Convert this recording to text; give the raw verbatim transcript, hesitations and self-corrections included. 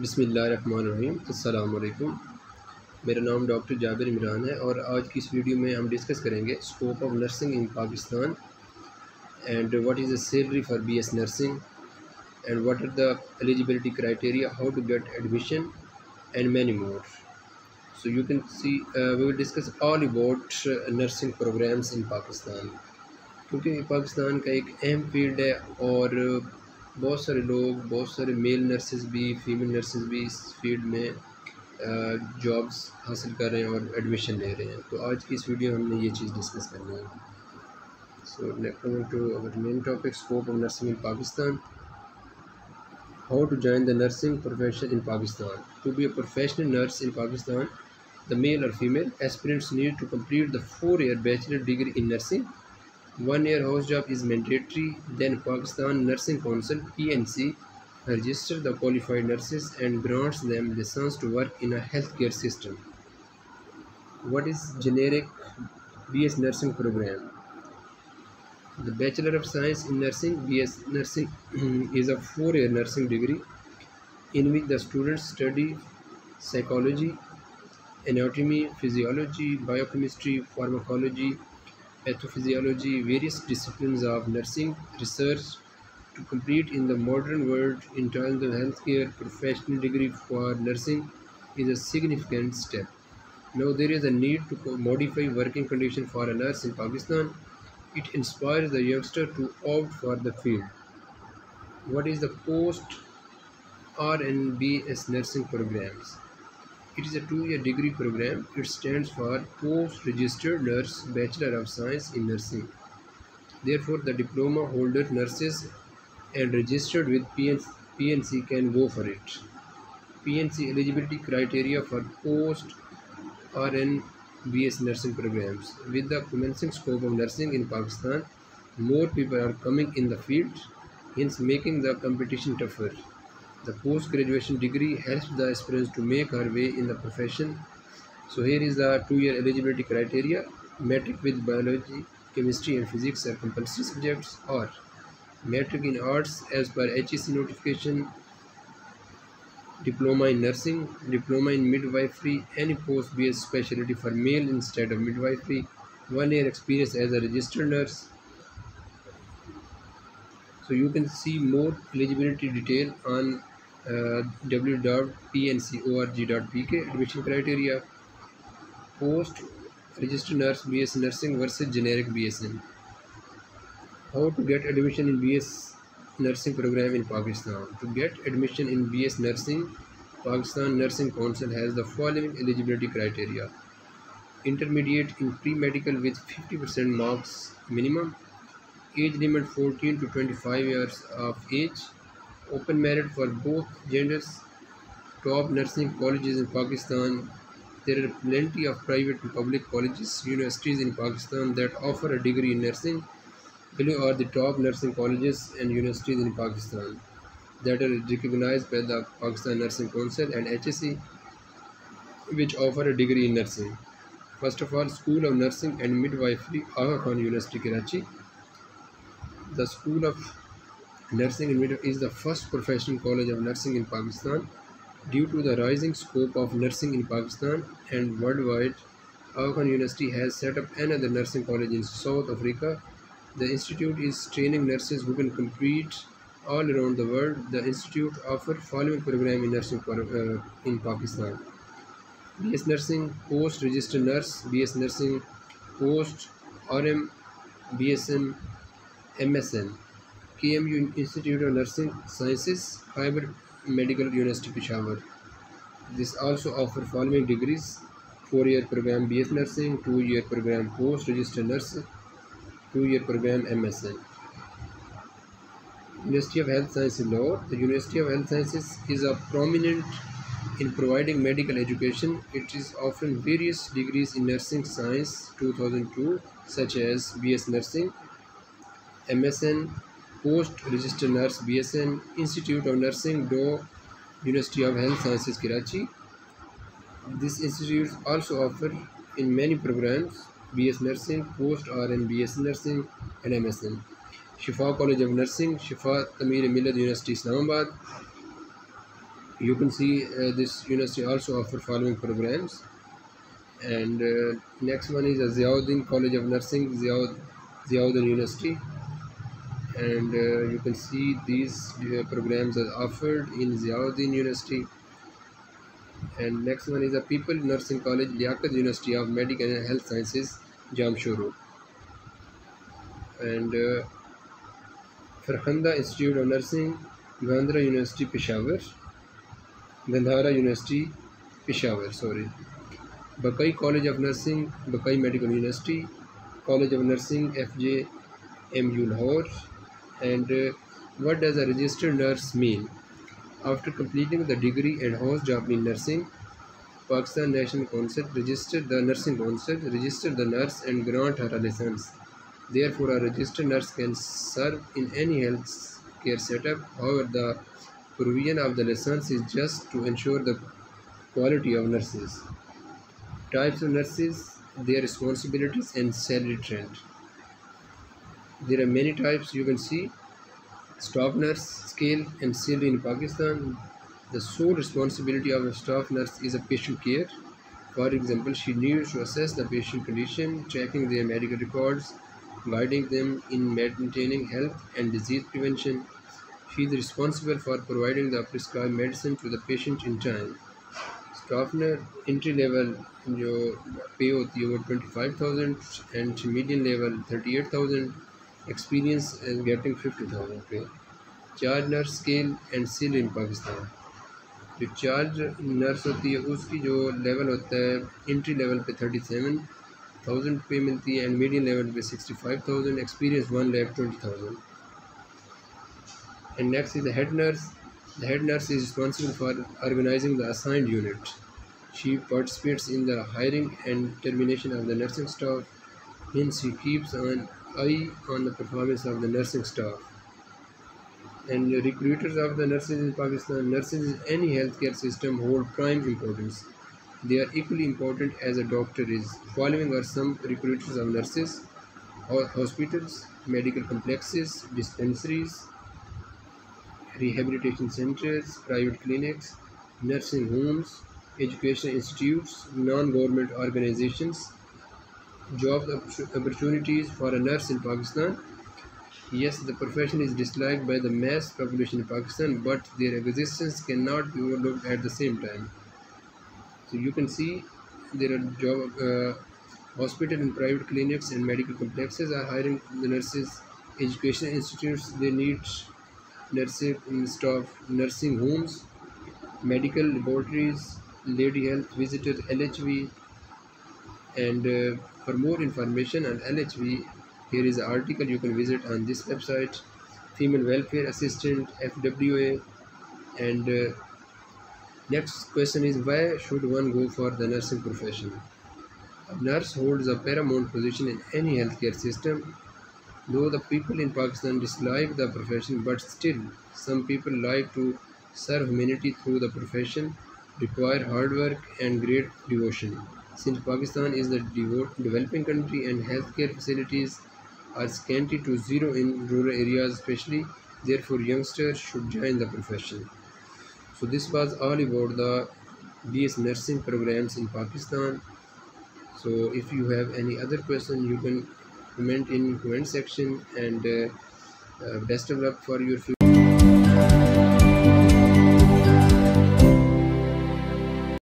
बिस्मिल्लाहिर्रहमानिर्रहीम। अस्सलाम वालेकुम। मेरा नाम डॉक्टर जाबिर इमरान है और आज की इस वीडियो में हम डिस्कस करेंगे scope of nursing in Pakistan and what is the salary for BS nursing and what are the eligibility criteria, how to get admission and many more. So you can see we will discuss all about nursing programs in Pakistan, क्योंकि पाकिस्तान का एक अहम field है और बहुत सारे लोग, बहुत सारे मेल नर्सेज भी, फीमेल नर्सेज भी इस फील्ड में जॉब्स हासिल कर रहे हैं और एडमिशन ले रहे हैं। तो आज की इस वीडियो में हमने ये चीज़ डिस्कस करनी है। So coming to our main topic, scope of nursing in Pakistan. How to join the nursing profession in Pakistan. To be a professional nurse in Pakistan, the male और female aspirants need to complete the four-year bachelor degree in nursing. One year house job is mandatory. Then Pakistan Nursing Council (P N C) registers the qualified nurses and grants them license to work in a healthcare system. What is generic B S nursing program? The Bachelor of Science in Nursing (B S Nursing) is a four-year nursing degree in which the students study psychology, anatomy, physiology, biochemistry, pharmacology, pathophysiology, various disciplines of nursing research to complete in the modern world. In terms of healthcare, professional degree for nursing is a significant step. Now there is a need to modify working conditions for a nurse in Pakistan. It inspires the youngster to opt for the field. What is the post R N B S nursing programs? It is a two-year degree program. It stands for Post-Registered Nurse Bachelor of Science in Nursing. Therefore, the diploma holder nurses and registered with P N C can go for it. P N C eligibility criteria for post-R N B S nursing programs. With the commencing scope of nursing in Pakistan, more people are coming in the field, hence making the competition tougher. The post-graduation degree helps the aspirants to make her way in the profession. So here is the two-year eligibility criteria. Metric with biology, chemistry and physics are compulsory subjects, or metric in arts as per H E C notification. Diploma in nursing, diploma in midwifery, any post-B S specialty for male instead of midwifery. One year experience as a registered nurse. So you can see more eligibility detail on uh, w w w dot p n c org dot p k. Admission criteria: post registered nurse B S nursing versus generic B S N. How to get admission in B S nursing program in Pakistan. To get admission in B S nursing, Pakistan Nursing Council has the following eligibility criteria: intermediate in pre-medical with fifty percent marks minimum, age limit fourteen to twenty-five years of age, open merit for both genders, top nursing colleges in Pakistan. There are plenty of private and public colleges, universities in Pakistan that offer a degree in nursing. Below are the top nursing colleges and universities in Pakistan that are recognized by the Pakistan Nursing Council and H E C, which offer a degree in nursing. First of all, School of Nursing and Midwifery, Aga Khan University, Karachi. The School of Nursing and Midwifery is the first professional college of nursing in Pakistan. Due to the rising scope of nursing in Pakistan and worldwide, Aga Khan University has set up another nursing college in South Africa. The institute is training nurses who can compete all around the world. The institute offers following program in nursing uh, in Pakistan: B S Nursing, Post Registered Nurse, B S Nursing, Post R M, B S M, M S N. K M U Institute of Nursing Sciences, Khyber Medical University, Peshawar. This also offers following degrees: four-year program B S Nursing, two-year program Post Registered Nurse, two-year program M S N. University of Health Sciences Lahore. The University of Health Sciences is a prominent in providing medical education. It is offering various degrees in nursing science two thousand two, such as B S Nursing, M S N, Post Registered Nurse B S N, Institute of Nursing, D O, University of Health Sciences, Karachi. This institute also offers in many programs B S Nursing, Post R N B S Nursing and M S N. Shifa College of Nursing, Shifa Tamir Milad University, Islamabad. You can see uh, this university also offer following programs. And uh, next one is a Ziauddin College of Nursing, Ziaud, Ziauddin University. And uh, you can see these uh, programs are offered in Ziauddin University. And next one is a People Nursing College, Liaquat University of Medical and Health Sciences, Jamshoro. And uh, Farkhanda Institute of Nursing, Gandhara University, Peshawar. Gandhara University, Peshawar, sorry. Bakai College of Nursing, Bakai Medical University, College of Nursing, F J M U Lahore. And uh, what does a registered nurse mean? After completing the degree and host job in nursing, Pakistan National Council registered the nursing council, registered the nurse and grant her a license. Therefore, a registered nurse can serve in any health care setup. However, the provision of the license is just to ensure the quality of nurses. Types of nurses, their responsibilities and salary trend. There are many types you can see. Staff nurse scale and salary in Pakistan. The sole responsibility of a staff nurse is a patient care. For example, she needs to assess the patient condition, tracking their medical records, guiding them in maintaining health and disease prevention. She is responsible for providing the prescribed medicine to the patient in time. Staff nurse entry level जो पे होती है वो twenty five thousand and medium level thirty eight thousand experience and getting fifty thousand pay. Charge nurse scale and seal in Pakistan. जो charge nurse होती है उसकी जो लेवल होता है एंट्री लेवल पे थर्टी सेवन थाउजेंड पे मिलती है एंड मीडियम लेवल पे sixty five thousand experience one lakh twenty thousand. And next is the head nurse. The head nurse is responsible for organizing the assigned unit. She participates in the hiring and termination of the nursing staff. Hence, she keeps an eye on the performance of the nursing staff. And the recruiters of the nurses in Pakistan. Nurses in any healthcare system hold prime importance. They are equally important as a doctor is. Following are some recruiters of nurses: hospitals, medical complexes, dispensaries, rehabilitation centers, private clinics, nursing homes, educational institutes, non-government organizations. Job opportunities for a nurse in Pakistan. Yes, the profession is disliked by the mass population in Pakistan, but their existence cannot be overlooked at the same time. So you can see there are job uh, hospital and private clinics and medical complexes are hiring the nurses. Educational institutes, they need nursing staff, nursing homes, medical laboratories, lady health visitor, L H V. And uh, for more information on L H V, here is an article you can visit on this website. Female welfare assistant, F W A. And uh, next question is, why should one go for the nursing profession? A nurse holds a paramount position in any healthcare system. Though the people in Pakistan dislike the profession, but still some people like to serve humanity through the profession, require hard work and great devotion. Since Pakistan is a developing country and healthcare facilities are scanty to zero in rural areas especially, therefore youngsters should join the profession. So this was all about the B S nursing programs in Pakistan. So if you have any other question, you can comment in comment section. And uh, uh, best of luck for your future.